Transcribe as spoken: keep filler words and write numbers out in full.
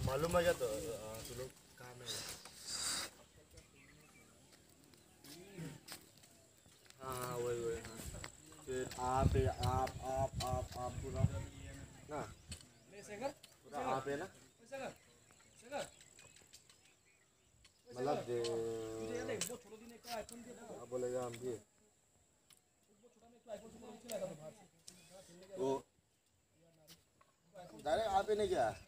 मालूम है क्या तो तू लोग कहाँ में है? हाँ वही वही हाँ फिर आप है आप आप आप आप पूरा ना पूरा आप है ना मतलब दे क्या बोलेगा हम भी वो डायरेक्ट आप ही नहीं क्या